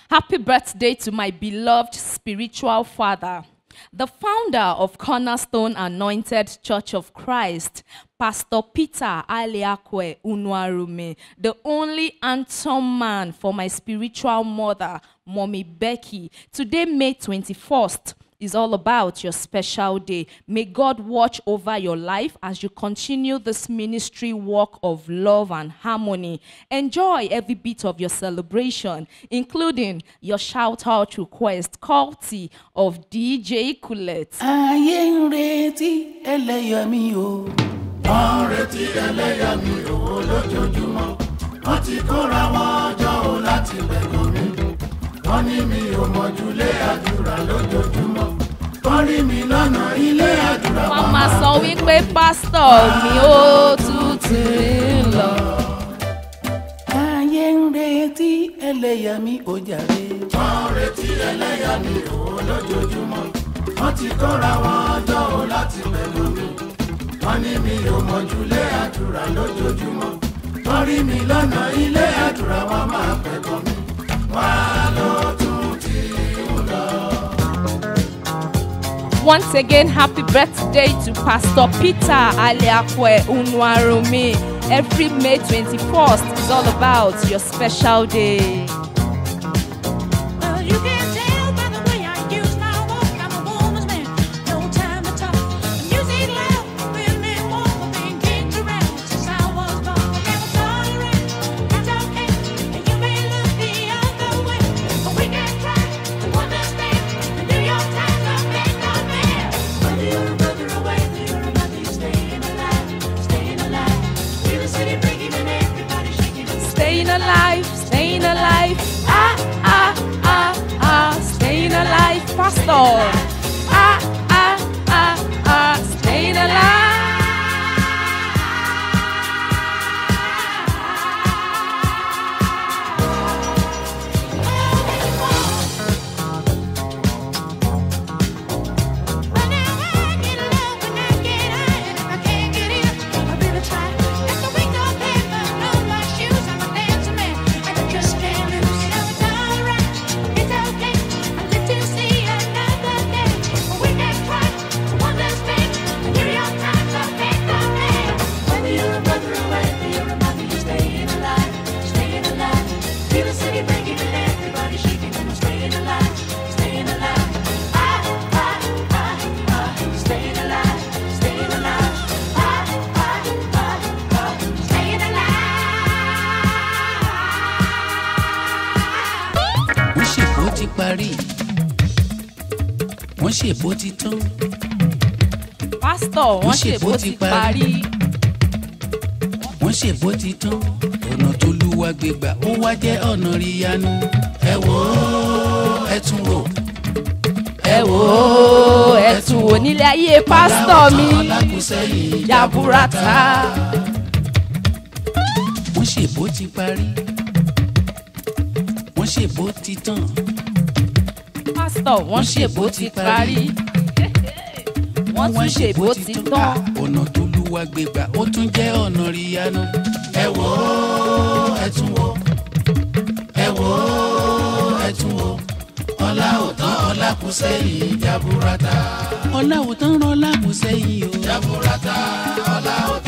Happy birthday to my beloved spiritual father, the founder of Cornerstone Anointed Church of Christ, Pastor Peter Aliakwe Unwarume, the only handsome man for my spiritual mother, Mommy Becky. Today, May 21st, is all about your special day. May God watch over your life as you continue this ministry work of love and harmony. Enjoy every bit of your celebration, including your shout-out request, courtesy of DJ Kulet. Mama sọ wípé pásítọ̀ mi ó tútù lọ. Ayé ń retí ẹlẹ́yà mi ó jàre. Wọ́n ń retí ẹlẹ́yà mi ó lójoojúmọ́. Wọ́n ti kóra wọn jọ ó láti pẹ̀lú mi. Wọ́n ní mi ò mọ̀júlé àdúrà lójoojúmọ́. Wọ́n rí mi lọ́nà ilé àdúrà wọn máa pẹ̀kọ́ mi. Once again, happy birthday to Pastor Peter Aliakwe Unwarume. Every May 21st is all about your special day. Staying alive, staying alive, Pastor. Staying alive. Wọ́n ṣe bó ti tán. Pásítọ̀, wọ́n ṣe bó ti parí. Wọ́n ṣe bó ti tán. Ọ̀nà tó lúwa gbégbà ó wá jẹ́ ọ̀nà ríyanu. Ẹ wò ó, ẹ tún wò. Ẹ wò ó, ẹ tún wò nílé ayé pásítọ̀ mi. Jaburata. Wọ́n ṣe bó ti parí. Wọ́n ṣe bó ti tán. Pásítọ̀, wọ́n ṣe bó ti parí. Wọ́n tún ṣe bó ti tán. Ọ̀nà tó lúwa gbégbà ó tún jẹ́ ọ̀nà ríyanu. Ẹ wò ó, ẹ tún wò. Ẹ wò ó, ẹ tún wò. Ọlá ò tán ọlá kù sẹ́yìn jaburata. Ọlá ò tán ọlá kù sẹ́yìn o. Jaburata, ọlá ò tán.